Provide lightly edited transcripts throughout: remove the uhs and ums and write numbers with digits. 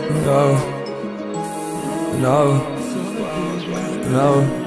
No.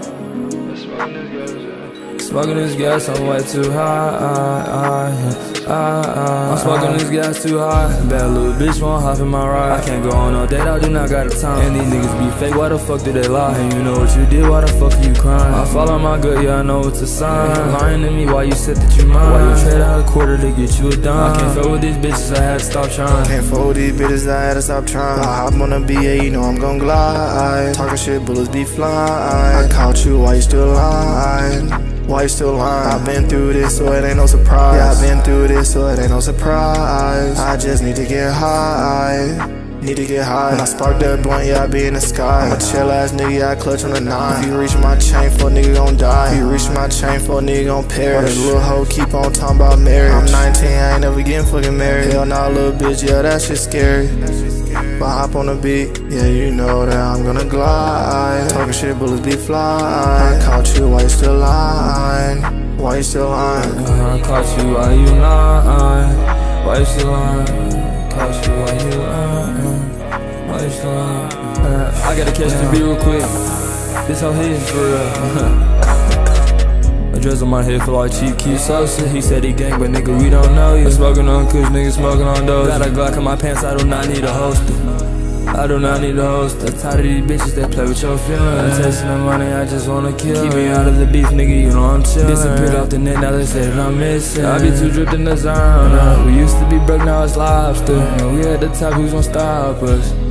Smoking this gas, I'm way too high. I'm smoking this gas too high. Bad little bitch won't hop in my ride. I can't go on no date, I do not got the time. And these niggas be fake, why the fuck do they lie? And you know what you did, why the fuck are you crying? I follow my gut, yeah, I know it's a sign. Lying to me, why you said that you mine? Why you trade out a quarter to get you a dime? I can't fuck with these bitches, I had to stop trying. Can't fuck with these bitches, I had to stop trying. I hop on a BA, you know I'm gon' glide. Talking shit, bullets be flying. I caught you, why you still lying? Why you still lying? I've been through this, so it ain't no surprise. Yeah, I've been through this, so it ain't no surprise. I just need to get high. Need to get high. When I spark that blunt, yeah, I be in the sky. I'm a chill ass nigga, yeah, I clutch on the 9. If you reach my chain, for a nigga gon' die. If you reach my chain, for a nigga gon' perish. This little hoe keep on talking about marriage. I'm 19, I ain't never getting fucking married. Hell nah, little bitch, yeah, that shit scary. But hop on the beat, yeah, you know that I'm gonna glide. Talking shit, bullets be flying. I caught you, why you still lying? Why you still lying? I caught you, why you lying? Why you still lying? Caught you, why you lying? Why you still lying? I gotta catch the beat real quick. This how he is for real. A dress on my head feel like cheap Keith Sosa. He said he gang, but nigga, we don't know you. I'm smoking on kush, nigga smoking on those. Got a Glock in my pants, I do not need a holster. I do not need a holster. Tired of these bitches that play with your feelings. I'm chasing the money, I just wanna kill. Keep me out of the beef, nigga, you know I'm chillin'. Disappeared off the net, now they say that I'm missing. I be too dripped in the zone. We used to be broke, now it's lobster. We at the top, who's gon' stop us?